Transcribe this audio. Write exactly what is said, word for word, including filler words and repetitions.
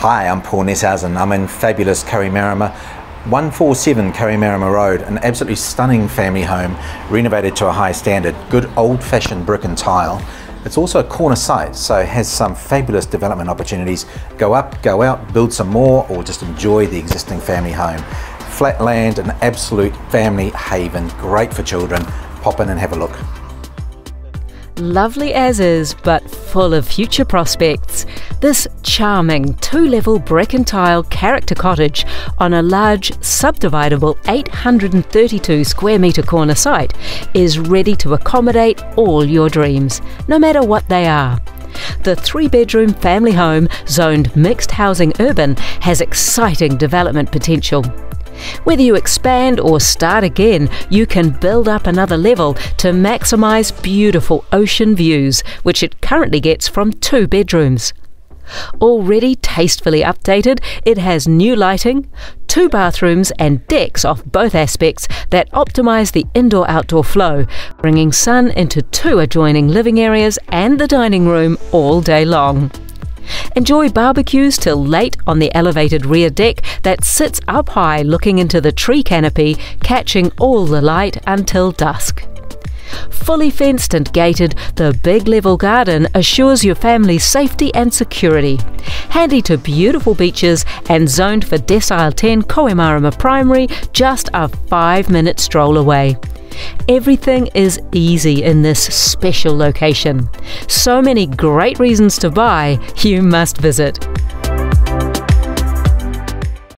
Hi, I'm Paul Neshausen. I'm in fabulous Kohimarama, one forty-seven Kohimarama Road, an absolutely stunning family home, renovated to a high standard, good old-fashioned brick and tile. It's also a corner site, so it has some fabulous development opportunities. Go up, go out, build some more, or just enjoy the existing family home. Flat land, an absolute family haven, great for children. Pop in and have a look. Lovely as is, but full of future prospects. This charming two-level brick and tile character cottage on a large sub-dividable eight hundred thirty-two square metre corner site is ready to accommodate all your dreams, no matter what they are. The three-bedroom family home, zoned mixed housing urban, has exciting development potential. Whether you expand or start again, you can build up another level to maximise beautiful ocean views, which it currently gets from two bedrooms. Already tastefully updated, it has new lighting, two bathrooms and decks off both aspects that optimise the indoor-outdoor flow, bringing sun into two adjoining living areas and the dining room all day long. Enjoy barbecues till late on the elevated rear deck that sits up high looking into the tree canopy, catching all the light until dusk. Fully fenced and gated, the big level garden assures your family's safety and security. Handy to beautiful beaches and zoned for Decile ten Kohimarama Primary, just a five-minute stroll away. Everything is easy in this special location. So many great reasons to buy, you must visit.